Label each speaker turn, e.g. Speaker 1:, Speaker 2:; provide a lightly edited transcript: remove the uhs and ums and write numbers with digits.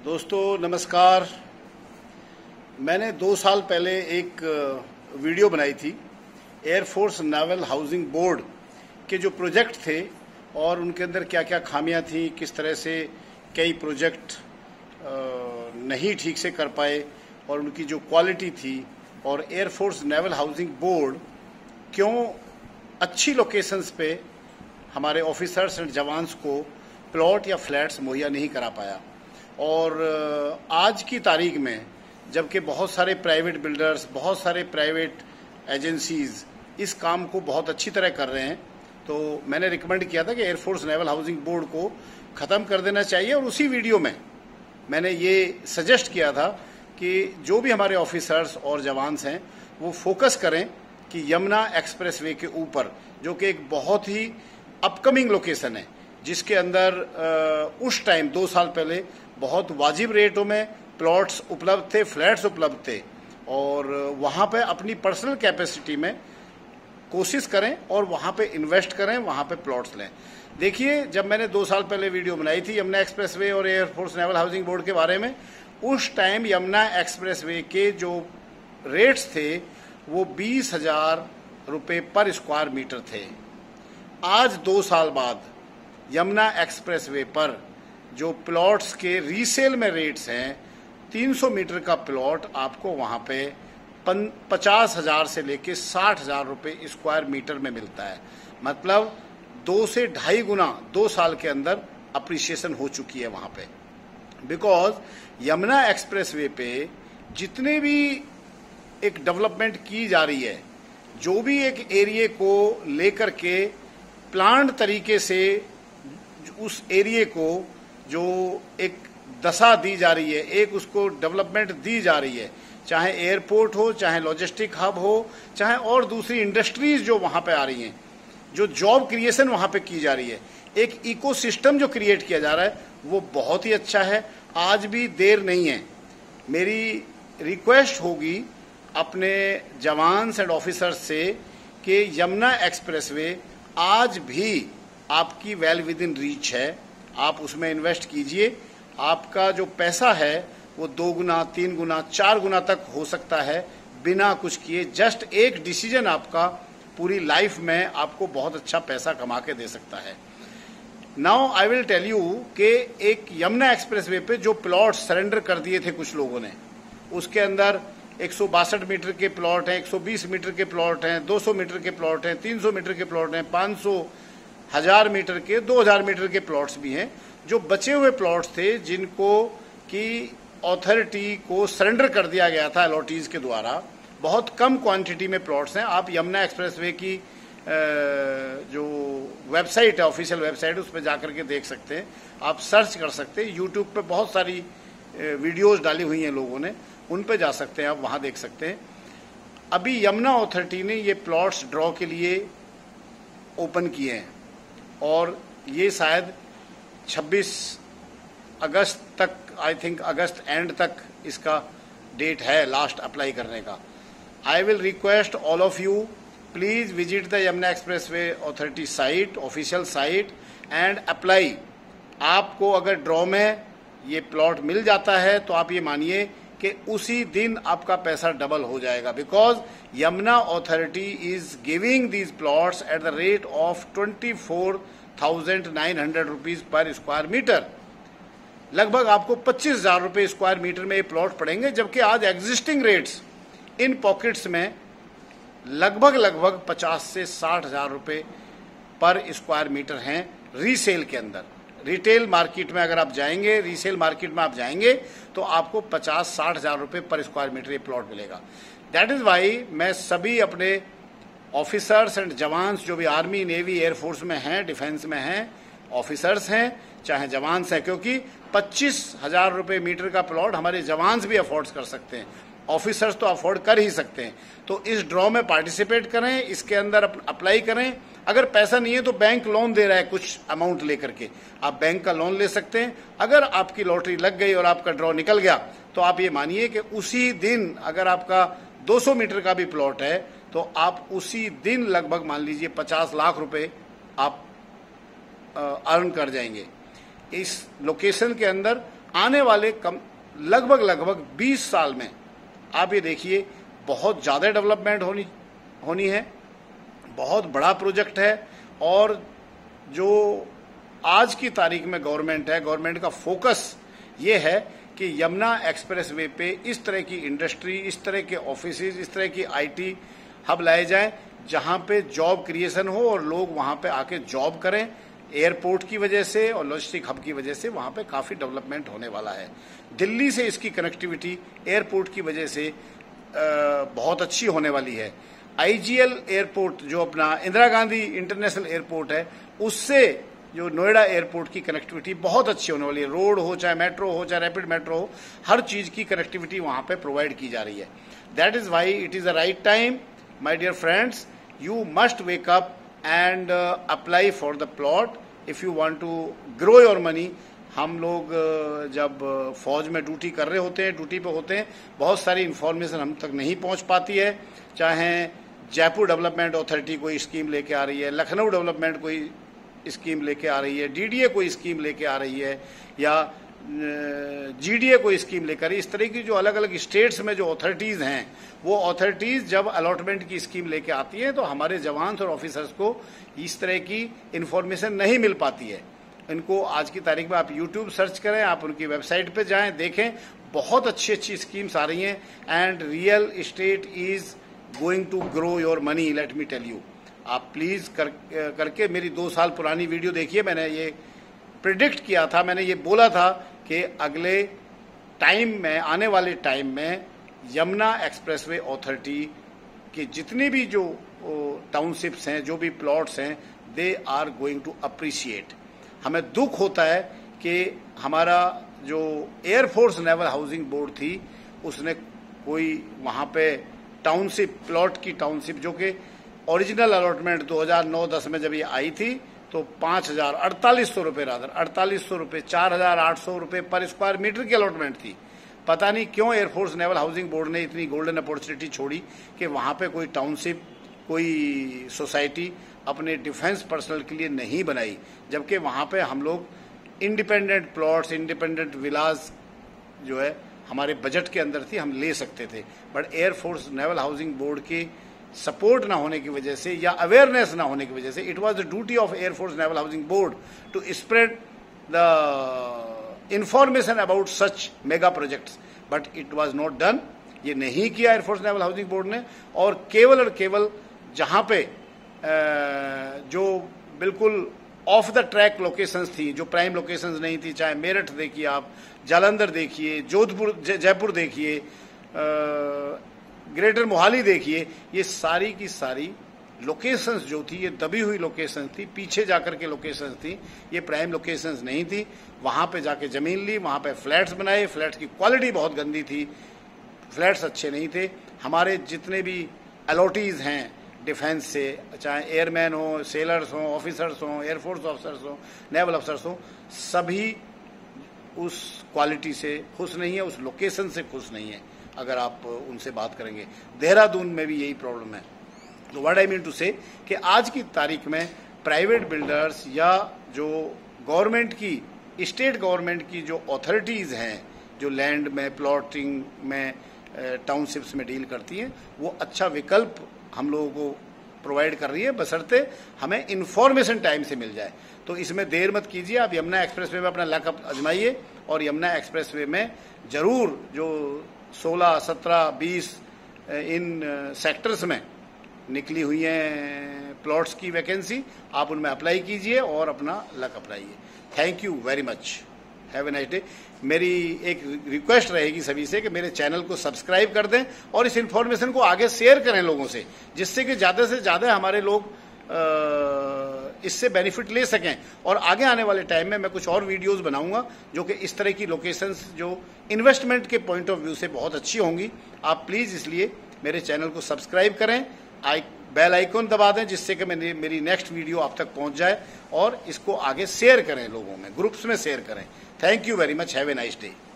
Speaker 1: दोस्तों नमस्कार। मैंने 2 साल पहले एक वीडियो बनाई थी एयरफोर्स नेवल हाउसिंग बोर्ड के जो प्रोजेक्ट थे और उनके अंदर क्या क्या खामियां थी, किस तरह से कई प्रोजेक्ट नहीं ठीक से कर पाए और उनकी जो क्वालिटी थी, और एयरफोर्स नेवल हाउसिंग बोर्ड क्यों अच्छी लोकेशंस पे हमारे ऑफिसर्स एंड जवान्स को प्लॉट या फ्लैट्स मुहैया नहीं करा पाया। और आज की तारीख में जबकि बहुत सारे प्राइवेट बिल्डर्स, बहुत सारे प्राइवेट एजेंसीज इस काम को बहुत अच्छी तरह कर रहे हैं, तो मैंने रिकमेंड किया था कि एयरफोर्स नेवल हाउसिंग बोर्ड को ख़त्म कर देना चाहिए। और उसी वीडियो में मैंने ये सजेस्ट किया था कि जो भी हमारे ऑफिसर्स और जवान्स हैं वो फोकस करें कि यमुना एक्सप्रेसवे के ऊपर, जो कि एक बहुत ही अपकमिंग लोकेशन है, जिसके अंदर उस टाइम 2 साल पहले बहुत वाजिब रेटों में प्लॉट्स उपलब्ध थे, फ्लैट्स उपलब्ध थे, और वहाँ पे अपनी पर्सनल कैपेसिटी में कोशिश करें और वहाँ पे इन्वेस्ट करें, वहाँ पे प्लॉट्स लें। देखिए, जब मैंने 2 साल पहले वीडियो बनाई थी यमुना एक्सप्रेसवे और एयरफोर्स नेवल हाउसिंग बोर्ड के बारे में, उस टाइम यमुना एक्सप्रेसवे के जो रेट्स थे वो 20,000 रुपये पर स्क्वायर मीटर थे। आज 2 साल बाद यमुना एक्सप्रेसवे पर जो प्लॉट्स के रीसेल में रेट्स हैं, 300 मीटर का प्लॉट आपको वहाँ पे 50,000 से लेके 60,000 रुपये स्क्वायर मीटर में मिलता है। मतलब 2 से ढाई गुना 2 साल के अंदर अप्रिसिएशन हो चुकी है वहाँ पे। बिकॉज यमुना एक्सप्रेसवे पे जितने भी एक डेवलपमेंट की जा रही है, जो भी एक एरिया को लेकर के प्लान्ड तरीके से उस एरिया को जो एक दशा दी जा रही है, एक उसको डेवलपमेंट दी जा रही है, चाहे एयरपोर्ट हो, चाहे लॉजिस्टिक हब हो, चाहे और दूसरी इंडस्ट्रीज जो वहाँ पे आ रही हैं, जो जॉब क्रिएशन वहाँ पे की जा रही है, एक इकोसिस्टम जो क्रिएट किया जा रहा है, वो बहुत ही अच्छा है। आज भी देर नहीं है। मेरी रिक्वेस्ट होगी अपने जवान्स एंड ऑफिसर्स से कि यमुना एक्सप्रेसवे आज भी आपकी वेल विद इन रीच है, आप उसमें इन्वेस्ट कीजिए। आपका जो पैसा है वो 2 गुना, 3 गुना, 4 गुना तक हो सकता है बिना कुछ किए। जस्ट एक डिसीजन आपका पूरी लाइफ में आपको बहुत अच्छा पैसा कमा के दे सकता है। Now I will tell you कि एक यमुना एक्सप्रेसवे पे जो प्लॉट सरेंडर कर दिए थे कुछ लोगों ने, उसके अंदर 162 मीटर के प्लॉट हैं, 120 मीटर के प्लॉट हैं, 200 मीटर के प्लॉट हैं, 300 मीटर के प्लॉट हैं, 500, 1000 मीटर के, 2000 मीटर के प्लॉट्स भी हैं। जो बचे हुए प्लॉट्स थे जिनको की अथॉरिटी को सरेंडर कर दिया गया था अलॉटीज के द्वारा, बहुत कम क्वांटिटी में प्लॉट्स हैं। आप यमुना एक्सप्रेसवे की जो वेबसाइट है, ऑफिशियल वेबसाइट, उस पर जाकर के देख सकते हैं, आप सर्च कर सकते हैं। यूट्यूब पे बहुत सारी वीडियोस डाली हुई हैं लोगों ने, उन पे जा सकते हैं, आप वहाँ देख सकते हैं। अभी यमुना अथॉरिटी ने ये प्लॉट्स ड्रॉ के लिए ओपन किए हैं और ये शायद 26 अगस्त तक, आई थिंक अगस्त एंड तक इसका डेट है लास्ट अप्लाई करने का। I will request all of you, please visit the Yamuna expressway authority site, official site, and apply. आपको अगर ड्रॉ में ये प्लॉट मिल जाता है तो आप ये मानिए कि उसी दिन आपका पैसा डबल हो जाएगा। Because Yamuna authority is giving these plots at the rate of 24,900 rupees per square metre. लगभग आपको 25,000 रुपये स्क्वायर मीटर में ये प्लॉट पड़ेंगे, जबकि आज एग्जिस्टिंग रेट्स इन पॉकेट्स में लगभग 50 से 60,000 रुपये पर स्क्वायर मीटर हैं रीसेल के अंदर। रिटेल मार्केट में अगर आप जाएंगे, रीसेल मार्केट में आप जाएंगे तो आपको 50-60,000 रुपये पर स्क्वायर मीटर ये प्लॉट मिलेगा। दैट इज वाई मैं सभी अपने ऑफिसर्स एंड जवान्स, जो भी आर्मी, नेवी, एयरफोर्स में हैं, डिफेंस में हैं, ऑफिसर्स हैं चाहे जवान्स हैं, क्योंकि 25,000 रुपये मीटर का प्लॉट हमारे जवान्स भी अफोर्ड कर सकते हैं, ऑफिसर्स तो अफोर्ड कर ही सकते हैं। तो इस ड्रॉ में पार्टिसिपेट करें, इसके अंदर अप्लाई करें। अगर पैसा नहीं है तो बैंक लोन दे रहा है कुछ अमाउंट लेकर के, आप बैंक का लोन ले सकते हैं। अगर आपकी लॉटरी लग गई और आपका ड्रॉ निकल गया तो आप ये मानिए कि उसी दिन, अगर आपका 200 मीटर का भी प्लॉट है तो आप उसी दिन लगभग मान लीजिए 50 लाख रुपए आप अर्न कर जाएंगे। इस लोकेशन के अंदर आने वाले लगभग 20 साल में आप ये देखिए बहुत ज़्यादा डेवलपमेंट होनी है, बहुत बड़ा प्रोजेक्ट है। और जो आज की तारीख में गवर्नमेंट का फोकस ये है कि यमुना एक्सप्रेसवे पे इस तरह की इंडस्ट्री, इस तरह के ऑफिसेज, इस तरह की आईटी हब लाए जाएं जहां पे जॉब क्रिएशन हो और लोग वहां पे आके जॉब करें। एयरपोर्ट की वजह से और लॉजिस्टिक हब की वजह से वहां पे काफ़ी डेवलपमेंट होने वाला है। दिल्ली से इसकी कनेक्टिविटी एयरपोर्ट की वजह से बहुत अच्छी होने वाली है। IGL एयरपोर्ट जो अपना इंदिरा गांधी इंटरनेशनल एयरपोर्ट है, उससे जो नोएडा एयरपोर्ट की कनेक्टिविटी बहुत अच्छी होने वाली है। रोड हो, चाहे मेट्रो हो, चाहे रैपिड मेट्रो हो, हर चीज की कनेक्टिविटी वहां पे प्रोवाइड की जा रही है। That is why it is a right time my dear friends, you must wake up and apply for the plot if you want to grow your money. हम लोग जब फौज में ड्यूटी कर रहे होते हैं, ड्यूटी पे होते हैं, बहुत सारी इंफॉर्मेशन हम तक नहीं पहुंच पाती है। चाहे जयपुर डेवलपमेंट अथॉरिटी कोई स्कीम लेके आ रही है, लखनऊ डेवलपमेंट कोई स्कीम लेके आ रही है, DDA कोई स्कीम लेके आ रही है, या GDA कोई स्कीम लेकर आ रही है। इस तरह की जो अलग अलग स्टेट्स में जो अथॉरिटीज़ हैं, वो अथॉरिटीज़ जब अलॉटमेंट की स्कीम लेके आती हैं तो हमारे जवान और ऑफिसर्स को इस तरह की इंफॉर्मेशन नहीं मिल पाती है। इनको आज की तारीख में आप YouTube सर्च करें, आप उनकी वेबसाइट पे जाएं, देखें, बहुत अच्छी स्कीम्स आ रही हैं। And real estate is going to grow your money, let me tell you. आप प्लीज करके मेरी 2 साल पुरानी वीडियो देखिए। मैंने ये प्रिडिक्ट किया था, मैंने ये बोला था कि अगले टाइम में, आने वाले टाइम में यमुना एक्सप्रेसवे अथॉरिटी की जितनी भी जो टाउनशिप्स हैं, जो भी प्लॉट्स हैं, they are going to appreciate. हमें दुख होता है कि हमारा जो एयरफोर्स नेवल हाउसिंग बोर्ड थी, उसने कोई वहां पे टाउनशिप, प्लॉट की टाउनशिप, जो कि ओरिजिनल अलॉटमेंट 2009-10 में जब ये आई थी तो 4800 रुपये, 4800 रुपये, 4800 रुपये पर स्क्वायर मीटर की अलॉटमेंट थी। पता नहीं क्यों एयरफोर्स नेवल हाउसिंग बोर्ड ने इतनी गोल्डन अपॉर्चुनिटी छोड़ी कि वहां पे कोई टाउनशिप, कोई सोसाइटी अपने डिफेंस पर्सनल के लिए नहीं बनाई, जबकि वहां पे हम लोग इंडिपेंडेंट प्लॉट्स, इंडिपेंडेंट विलाज जो है हमारे बजट के अंदर थी, हम ले सकते थे। But air force naval housing board की सपोर्ट ना होने की वजह से या अवेयरनेस ना होने की वजह से, it was the duty of air force naval housing board to spread the information about such mega projects, but it was not done. ये नहीं किया एयरफोर्स नेवल हाउसिंग बोर्ड ने, और केवल जहां पे जो बिल्कुल ऑफ द ट्रैक लोकेशंस थी, जो प्राइम लोकेशंस नहीं थी, चाहे मेरठ देखिए आप, जालंधर देखिए, जोधपुर, जयपुर देखिए, ग्रेटर मोहाली देखिए, ये सारी की सारी लोकेशंस जो थी, ये दबी हुई लोकेशंस थी, पीछे जाकर के लोकेशंस थी, ये प्राइम लोकेशंस नहीं थी। वहां पे जाके जमीन ली, वहां पे फ्लैट्स बनाए, फ्लैट्स की क्वालिटी बहुत गंदी थी, फ्लैट्स अच्छे नहीं थे। हमारे जितने भी अलॉटीज हैं डिफेंस से, चाहे एयरमैन हो, सेलर्स हो, ऑफिसर्स हो, एयरफोर्स ऑफिसर्स हो, नेवल ऑफिसर्स हो, सभी उस क्वालिटी से खुश नहीं है, उस लोकेशन से खुश नहीं है। अगर आप उनसे बात करेंगे, देहरादून में भी यही प्रॉब्लम है। तो व्हाट आई मीन टू से कि आज की तारीख में प्राइवेट बिल्डर्स या जो गवर्नमेंट की, स्टेट गवर्नमेंट की जो अथॉरिटीज़ हैं, जो लैंड में, प्लॉटिंग में, टाउनशिप्स में डील करती हैं, वो अच्छा विकल्प हम लोगों को प्रोवाइड कर रही है, बशर्ते हमें इन्फॉर्मेशन टाइम से मिल जाए। तो इसमें देर मत कीजिए, आप यमुना एक्सप्रेसवे में अपना लक आजमाइए, और यमुना एक्सप्रेसवे में जरूर जो 16, 17, 20 इन सेक्टर्स में निकली हुई हैं प्लॉट्स की वैकेंसी, आप उनमें अप्लाई कीजिए और अपना लक अपनाइए। Thank you very much, have a nice day. मेरी एक रिक्वेस्ट रहेगी सभी से कि मेरे चैनल को सब्सक्राइब कर दें और इस इन्फॉर्मेशन को आगे शेयर करें लोगों से, जिससे कि ज़्यादा से ज़्यादा हमारे लोग इससे बेनिफिट ले सकें। और आगे आने वाले टाइम में मैं कुछ और वीडियोस बनाऊंगा जो कि इस तरह की लोकेशंस जो इन्वेस्टमेंट के पॉइंट ऑफ व्यू से बहुत अच्छी होंगी। आप प्लीज़ इसलिए मेरे चैनल को सब्सक्राइब करें, बेल आइकॉन दबा दें, जिससे कि मेरी नेक्स्ट वीडियो आप तक पहुंच जाए, और इसको आगे शेयर करें, लोगों में, ग्रुप्स में शेयर करें। Thank you very much, have a nice day.